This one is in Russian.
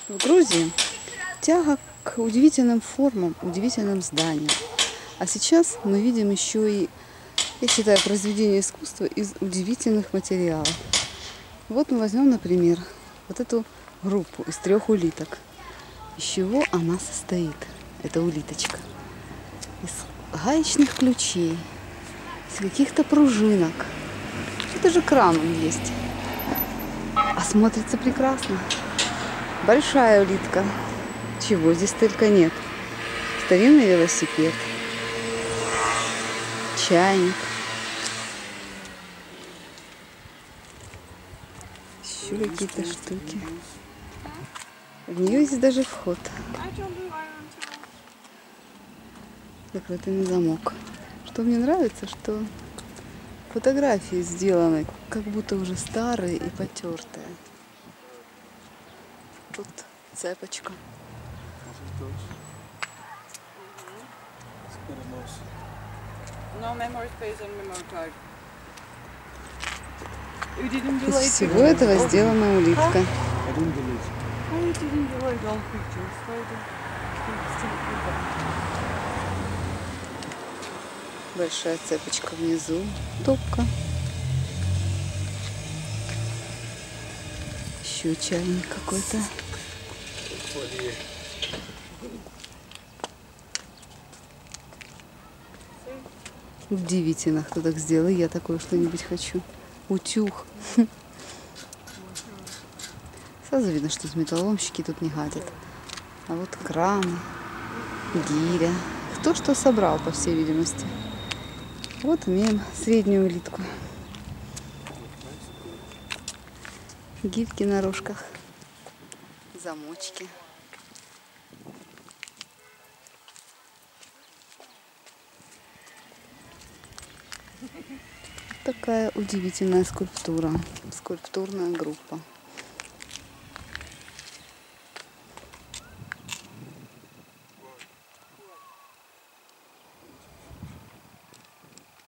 В Грузии тяга к удивительным формам, удивительным зданиям. А сейчас мы видим еще и, я считаю, произведение искусства из удивительных материалов. Вот мы возьмем, например, вот эту группу из 3 улиток. Из чего она состоит, эта улиточка? Из гаечных ключей, из каких-то пружинок. Это же кран он есть. А смотрится прекрасно. Большая улитка. Чего здесь только нет. Старинный велосипед. Чайник. Еще какие-то штуки. В нее есть даже вход. Закрытый на замок. Что мне нравится, что фотографии сделаны как будто уже старые и потертые. Тут цепочка. Из всего этого сделана улитка. Большая цепочка внизу, топка. Еще чайник какой-то. Удивительно, кто так сделал. Я такое что-нибудь хочу. Утюг. Сразу видно, что металлоломщики тут не гадят. А вот краны, гиря. Кто что собрал, по всей видимости. Вот имеем среднюю улитку. Гирьки на рожках. Замочки. Такая удивительная скульптура. Скульптурная группа.